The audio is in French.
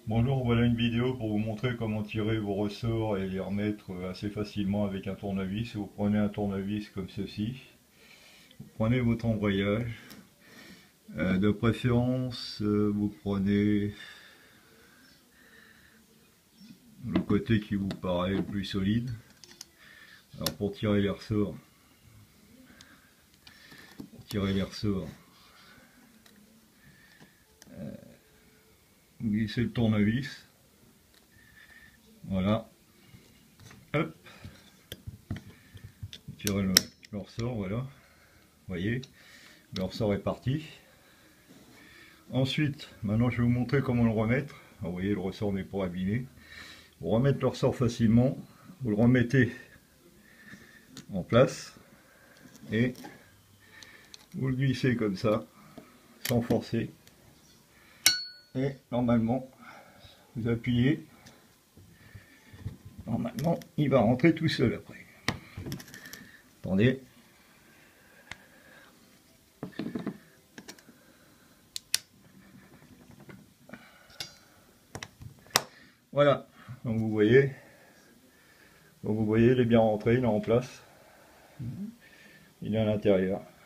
Bonjour, voilà une vidéo pour vous montrer comment tirer vos ressorts et les remettre assez facilement avec un tournevis. Vous prenez un tournevis comme ceci, vous prenez votre embrayage, de préférence vous prenez le côté qui vous paraît le plus solide. Alors pour tirer les ressorts, vous glissez le tournevis, voilà, hop, tirez le ressort, voilà, vous voyez, le ressort est parti. Ensuite, maintenant je vais vous montrer comment le remettre. Alors, vous voyez, le ressort n'est pas abîmé. Pour remettre le ressort facilement, vous le remettez en place et vous le glissez comme ça, sans forcer. Et normalement, vous appuyez. Normalement, il va rentrer tout seul après. Attendez. Voilà. Donc vous voyez, il est bien rentré, il est en place. Il est à l'intérieur.